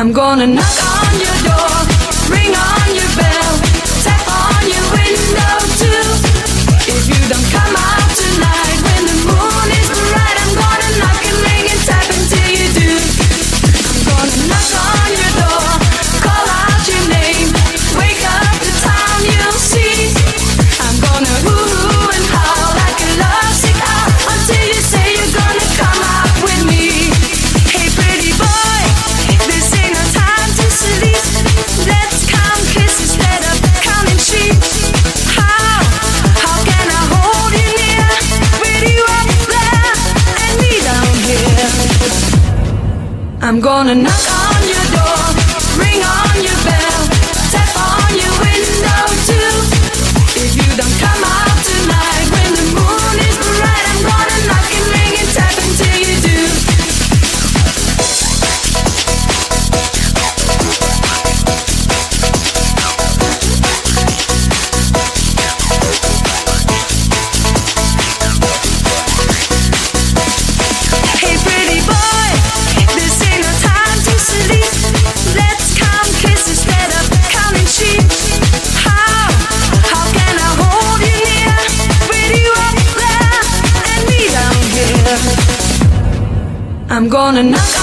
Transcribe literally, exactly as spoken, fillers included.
I'm gonna knock on your door, ring on your bell, tap on your window too. If you don't come out tonight when the moon is bright, I'm gonna knock and ring and tap until you do. I'm gonna knock on your door, call out your name, wake up the town, you'll see. I'm gonna hoo-hoo and howl like a lovesick owl until you say you're gonna come out with me. Hey pretty boy, this ain't no time to sleep. Let's count kisses instead of counting sheep. How, how can I hold you near with you up there and me down here? I'm gonna knock on your door, ring on your bell, tap on your window too. If you don't come out tonight when the moon is bright, I'm gonna knock and ring and tap until you do. Hey pretty boy, this ain't no time to sleep. Let's count kisses instead of counting sheep. How, how can I hold you near with you up there and me down here? I'm gonna knock